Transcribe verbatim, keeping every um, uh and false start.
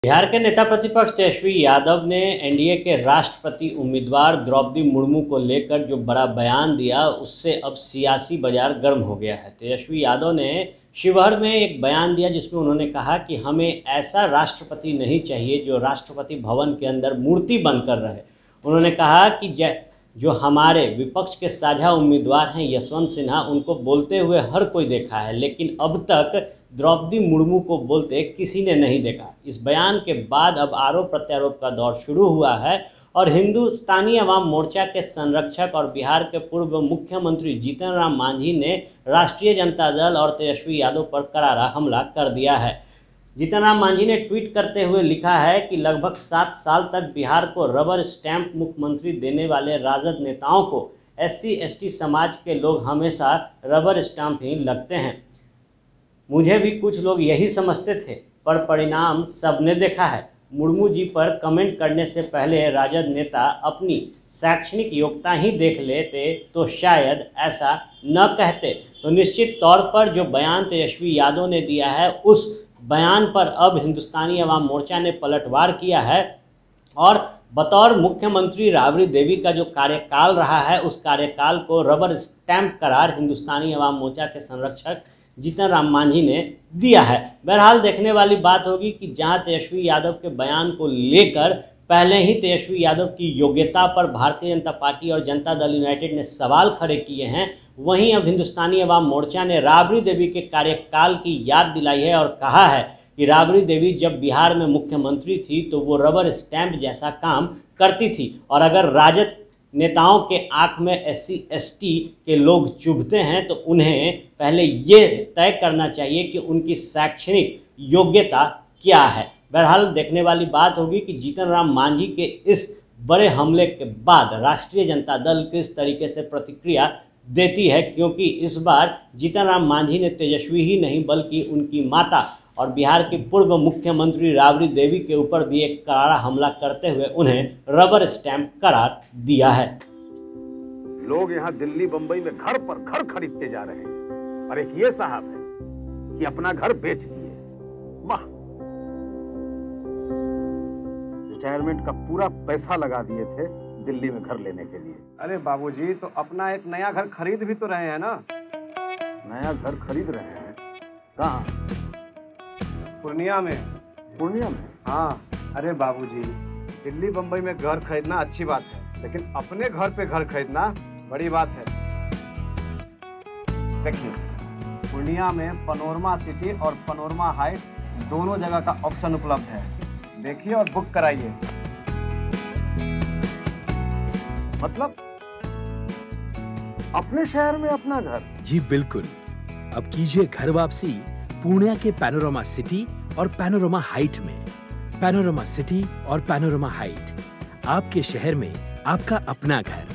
बिहार के नेता प्रतिपक्ष तेजस्वी यादव ने एनडीए के राष्ट्रपति उम्मीदवार द्रौपदी मुर्मू को लेकर जो बड़ा बयान दिया, उससे अब सियासी बाजार गर्म हो गया है। तेजस्वी यादव ने शिवहर में एक बयान दिया जिसमें उन्होंने कहा कि हमें ऐसा राष्ट्रपति नहीं चाहिए जो राष्ट्रपति भवन के अंदर मूर्ति बनकर रहे। उन्होंने कहा कि जो हमारे विपक्ष के साझा उम्मीदवार हैं यशवंत सिन्हा, उनको बोलते हुए हर कोई देखा है, लेकिन अब तक द्रौपदी मुर्मू को बोलते किसी ने नहीं देखा। इस बयान के बाद अब आरोप प्रत्यारोप का दौर शुरू हुआ है और हिंदुस्तानी अवाम मोर्चा के संरक्षक और बिहार के पूर्व मुख्यमंत्री जीतन राम मांझी ने राष्ट्रीय जनता दल और तेजस्वी यादव पर करारा हमला कर दिया है। जीतन राम मांझी ने ट्वीट करते हुए लिखा है कि लगभग सात साल तक बिहार को रबर स्टैंप मुख्यमंत्री देने वाले राजद नेताओं को एससी एसटी समाज के लोग हमेशा रबर स्टैंप ही लगते हैं। मुझे भी कुछ लोग यही समझते थे, पर परिणाम सबने देखा है। मुर्मू जी पर कमेंट करने से पहले राजद नेता अपनी शैक्षणिक योग्यता ही देख लेते तो शायद ऐसा न कहते। तो निश्चित तौर पर जो बयान तेजस्वी यादव ने दिया है, उस बयान पर अब हिंदुस्तानी अवाम मोर्चा ने पलटवार किया है और बतौर मुख्यमंत्री राबड़ी देवी का जो कार्यकाल रहा है, उस कार्यकाल को रबर स्टैंप करार हिंदुस्तानी अवाम मोर्चा के संरक्षक जीतन राम मांझी ने दिया है। बहरहाल देखने वाली बात होगी कि जहां तेजस्वी यादव के बयान को लेकर पहले ही तेजस्वी यादव की योग्यता पर भारतीय जनता पार्टी और जनता दल यूनाइटेड ने सवाल खड़े किए हैं, वहीं अब हिंदुस्तानी अवाम मोर्चा ने राबड़ी देवी के कार्यकाल की याद दिलाई है और कहा है कि राबड़ी देवी जब बिहार में मुख्यमंत्री थी तो वो रबर स्टैंप जैसा काम करती थी और अगर राजद नेताओं के आंख में एससी एसटी के लोग चुभते हैं तो उन्हें पहले ये तय करना चाहिए कि उनकी शैक्षणिक योग्यता क्या है। बहरहाल देखने वाली बात होगी कि जीतन राम मांझी के इस बड़े हमले के बाद राष्ट्रीय जनता दल किस तरीके से प्रतिक्रिया देती है, क्योंकि इस बार जीतन राम मांझी ने तेजस्वी ही नहीं बल्कि उनकी माता और बिहार की पूर्व मुख्यमंत्री राबड़ी देवी के ऊपर भी एक करारा हमला करते हुए उन्हें रबर स्टैंप करार दिया है। लोग यहाँ दिल्ली बंबई में घर पर घर खरीदते जा रहे हैं और एक ये साहब है कि अपना घर बेच दिए। वाह, रिटायरमेंट का पूरा पैसा लगा दिए थे दिल्ली में घर लेने के लिए। अरे बाबूजी, तो अपना एक नया घर खरीद भी तो रहे हैं ना। नया घर खरीद रहे हैं? कहाँ? पूर्णिया में। पूर्णिया में? हाँ। अरे बाबूजी, दिल्ली बंबई में घर खरीदना अच्छी बात है, लेकिन अपने घर पे घर खरीदना बड़ी बात है। देखिए, पूर्णिया में पनोरमा सिटी और पनोरमा हाइट दोनों जगह का ऑप्शन उपलब्ध है। देखिए और बुक कराइए। मतलब अपने शहर में अपना घर? जी बिल्कुल। अब कीजिए घर वापसी पूर्णिया के पैनोरमा सिटी और पैनोरमा हाइट में। पैनोरमा सिटी और पैनोरमा हाइट, आपके शहर में आपका अपना घर।